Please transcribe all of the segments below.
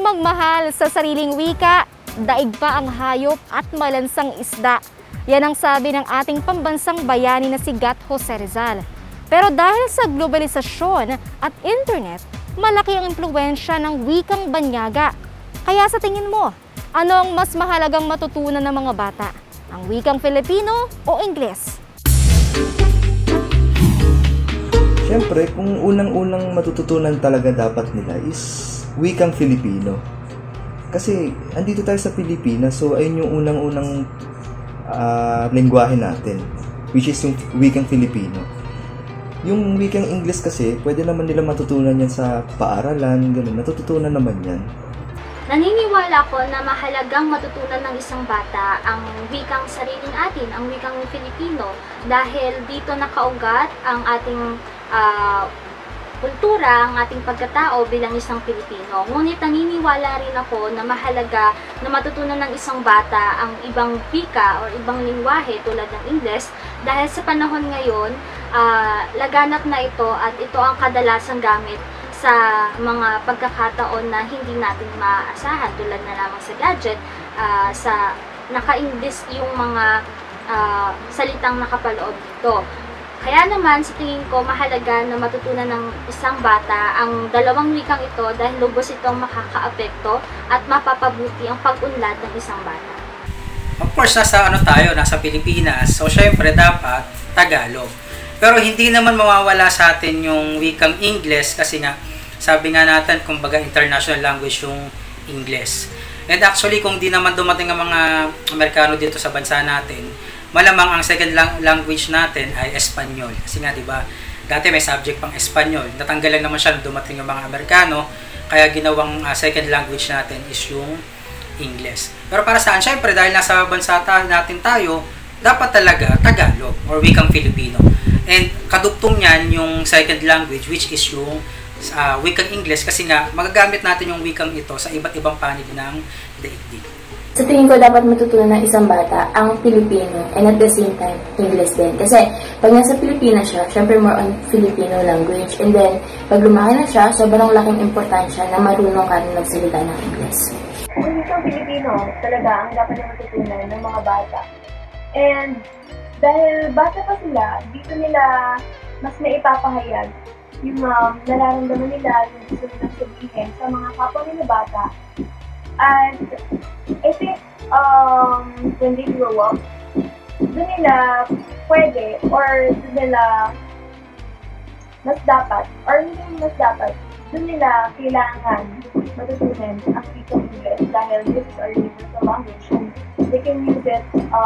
magmahal sa sariling wika, daig pa ang hayop at malansang isda. Yan ang sabi ng ating pambansang bayani na si Gat Jose Rizal. Pero dahil sa globalisasyon at internet, malaki ang impluwensya ng wikang banyaga. Kaya sa tingin mo, ano ang mas mahalagang matutunan ng mga bata? Ang wikang Filipino o Ingles? Siyempre, kung unang-unang matututunan talaga dapat nila is wikang Filipino. Kasi andito tayo sa Pilipinas, so ayun yung unang-unang lengguwahe natin, which is yung wikang Filipino. Yung wikang Ingles kasi, pwede naman nila matutunan yan sa paaralan, ganun, natututunan naman yan. Naniniwala ko na mahalagang matutunan ng isang bata ang wikang sariling atin, ang wikang Filipino, dahil dito nakaugat ang ating kultura, ang ating pagkatao bilang isang Pilipino. Ngunit naniniwala rin ako na mahalaga na matutunan ng isang bata ang ibang wika o ibang lingwahe tulad ng Ingles dahil sa panahon ngayon, laganap na ito at ito ang kadalasang gamit sa mga pagkakataon na hindi natin maasahan tulad na lamang sa gadget, sa naka-Ingles yung mga salitang nakapaloob dito. Kaya naman, sa tingin ko, mahalaga na matutunan ng isang bata ang dalawang wikang ito dahil lubos itong makakaapekto at mapapabuti ang pag-unlad ng isang bata. Of course, nasa Pilipinas, so syempre dapat Tagalog. Pero hindi naman mawawala sa atin yung wikang Ingles kasi nga, sabi nga natin, kumbaga international language yung Ingles. And actually, kung di naman dumating ang mga Amerikano dito sa bansa natin, malamang ang second language natin ay Espanyol. Kasi nga, di ba, dati may subject pang Espanyol. Natanggalan naman siya nung dumating yung mga Amerikano, kaya ginawang second language natin is yung Ingles. Pero para saan? Syempre, dahil nasa bansa natin tayo, dapat talaga Tagalog or wikang Filipino. And kadugtong niyan yung second language, which is yung wikang Ingles, kasi nga, magagamit natin yung wikang ito sa iba't ibang panig ng daigdig. Sa tingin ko, dapat matutunan ng isang bata ang Filipino and at the same time, English din. Kasi pag nasa Pilipinas siya, syempre more on Filipino language. And then, pag lumaki na siya, sobrang laking importansya na marunong ka rin magsalita ng English. Kung isang Filipino, talaga ang dapat na matutunan ng mga bata. And dahil bata pa sila, dito nila mas naipapahayag yung nararamdaman nila, yung gusto nilang sabihin sa mga kapwa nila bata. And I think when they grow up, doon nila pwede or doon nila mas dapat or hindi mas dapat, doon nila kailangan matutunan ang wikang English dahil this is our universal language and they can use it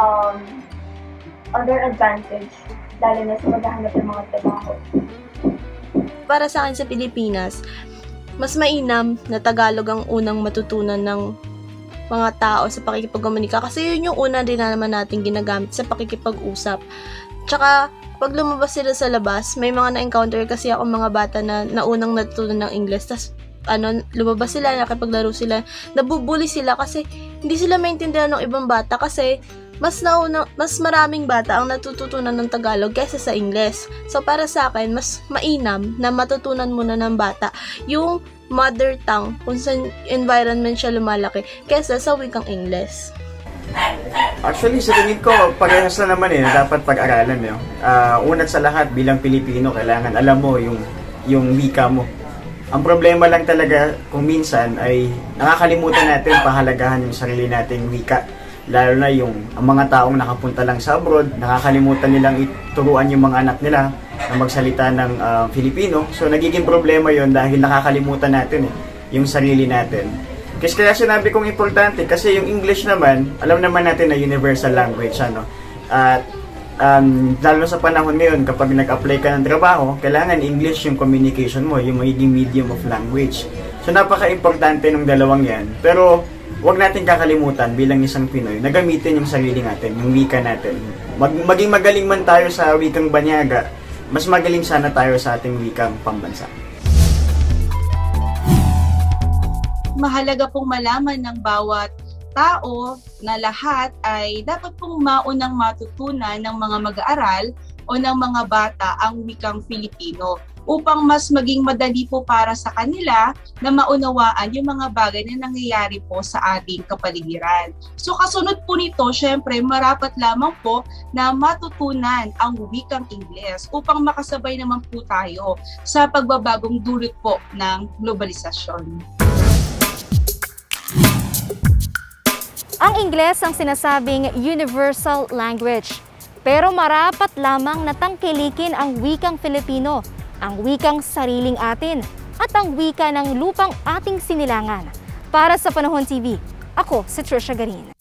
on their advantage, lalo na sa maghahanap ng mga trabaho. Para sa akin sa Pilipinas, mas mainam na Tagalog ang unang matutunan ng mga tao sa pakikipagkomunika kasi yun yung una din naman natin ginagamit sa pakikipag-usap. Tsaka, pag lumabas sila sa labas, may mga na-encounter kasi ako mga bata na naunang natutunan ng English. Tas, lumabas sila, nakipaglaro sila, nabubuli sila kasi hindi sila maintindihan ng ibang bata kasi mas maraming bata ang natututunan ng Tagalog kaysa sa Ingles. So, para sa akin, mas mainam na matutunan muna ng bata yung mother tongue kung saan environment siya lumalaki kaysa sa wikang Ingles. Actually, sa tingin ko, parehas na naman dapat pag-aralan. Unat sa lahat, bilang Pilipino, kailangan alam mo yung wika mo. Ang problema lang talaga kung minsan ay nakakalimutan natin pahalagahan yung sarili nating wika. Lalo na ang mga taong nakapunta lang sa abroad, nakakalimutan nilang ituruan yung mga anak nila na magsalita ng Filipino. So, nagiging problema yon dahil nakakalimutan natin yung sarili natin. Kasi kaya sinabi kong importante kasi yung English naman, alam naman natin na universal language. At lalo sa panahon ngayon, kapag nag-apply ka ng trabaho, kailangan English yung communication mo, yung magiging medium of language. So, napaka-importante ng dalawang yan. Pero, huwag natin kakalimutan bilang isang Pinoy na gamitin yung sarili natin, yung wika natin. Maging magaling man tayo sa wikang banyaga, mas magaling sana tayo sa ating wikang pambansa. Mahalaga pong malaman ng bawat tao na lahat ay dapat pong maunang matutunan ng mga mag-aaral o ng mga bata ang wikang Filipino. upang mas maging madali po para sa kanila na maunawaan yung mga bagay na nangyayari po sa ating kapaligiran. So kasunod po nito, syempre marapat lamang po na matutunan ang wikang Ingles upang makasabay naman po tayo sa pagbabagong dulot po ng globalisasyon. Ang Ingles ang sinasabing universal language. Pero marapat lamang natangkilikin ang wikang Filipino, ang wikang sariling atin, at ang wika ng lupang ating sinilangan. Para sa Panahon TV, ako si Trisha Garin.